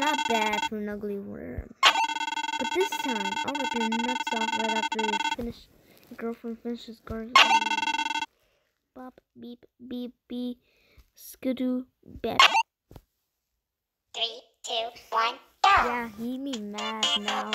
not bad for an ugly worm. But this time, I'll rip your nuts off right after your girlfriend finishes gargling. Bop, beep, beep, beep, skidoo, bep. 3, 2, 1, go! Yeah, he be mad now.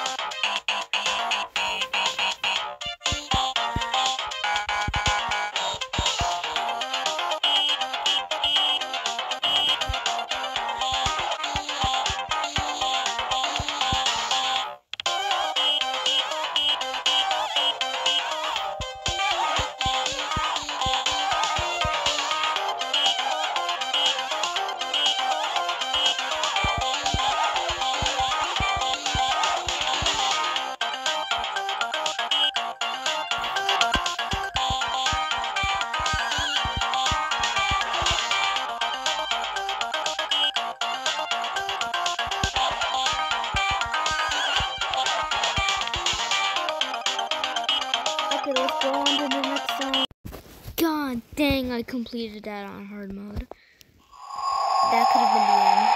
Okay, let's go on to the next song. God dang, I completed that on hard mode. That could have been the end.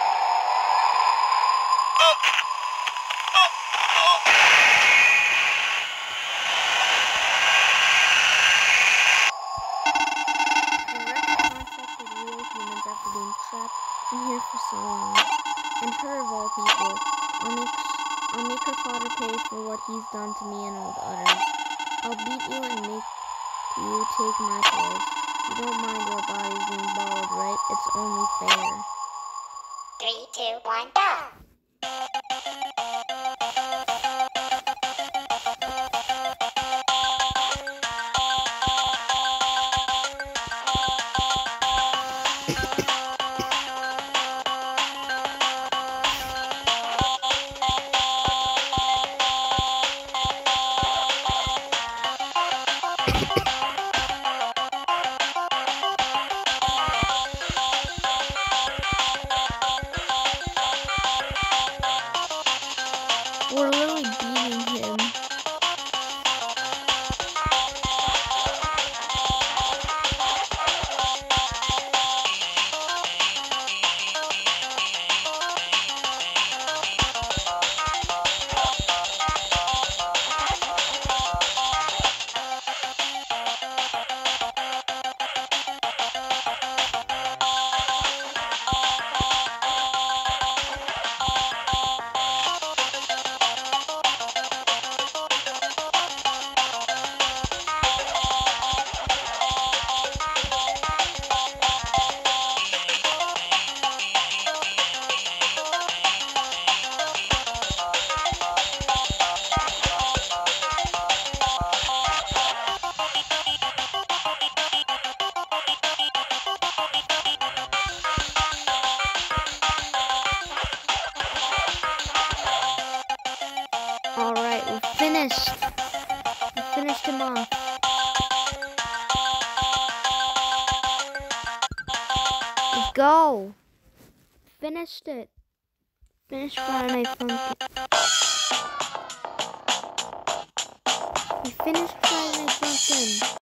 The concept of real humans after being trapped in here for so long. And her of all people. I'll make her father pay for what he's done to me and all the others. I'll beat you and make you take my place. You don't mind your bodies being balled, right? It's only fair. 3, 2, 1, go! We're literally beating him. Alright, we're finished. We finished him off. Let's go. Finished it. Finished Friday Night Funkin'. We finished Friday Night Funkin'.